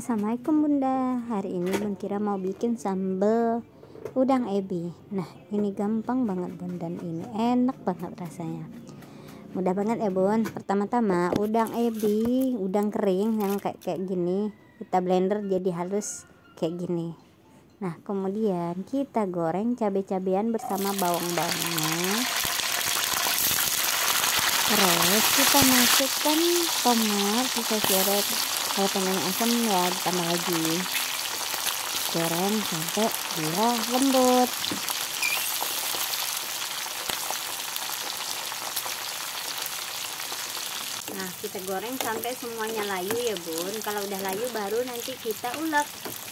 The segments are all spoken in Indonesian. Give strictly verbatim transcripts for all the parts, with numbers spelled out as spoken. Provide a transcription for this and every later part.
Assalamualaikum Bunda. Hari ini Bun Kira mau bikin sambal udang ebi. Nah, ini gampang banget Bun, dan ini enak banget rasanya. Mudah banget ya Bun. Pertama-tama udang ebi, udang kering yang kayak kayak gini, kita blender jadi halus kayak gini. Nah, kemudian kita goreng cabai-cabean bersama bawang-bawangnya. Terus kita masukkan tomat, kita seret. Kalau pengen asam ya ditambah lagi. Goreng sampai dia lembut. Nah, kita goreng sampai semuanya layu ya Bun. Kalau udah layu baru nanti kita ulek.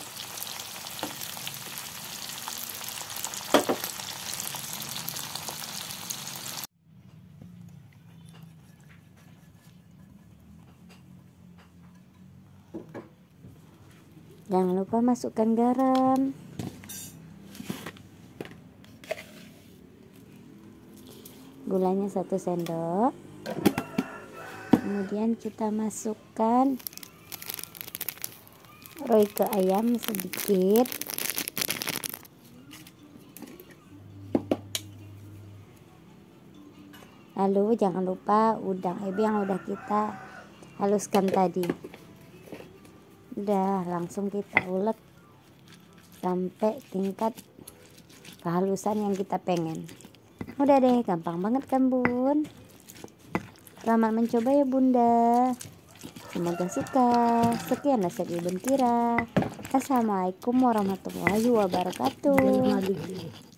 Jangan lupa masukkan garam. Gulanya satu sendok. Kemudian kita masukkan royco ayam sedikit. Lalu jangan lupa udang ebi yang udah kita haluskan tadi. Udah, langsung kita ulek sampai tingkat kehalusan yang kita pengen. Udah deh, gampang banget kan Bun. Selamat mencoba ya Bunda. Semoga suka. Sekian resep Bun Kira. Assalamualaikum warahmatullahi wabarakatuh.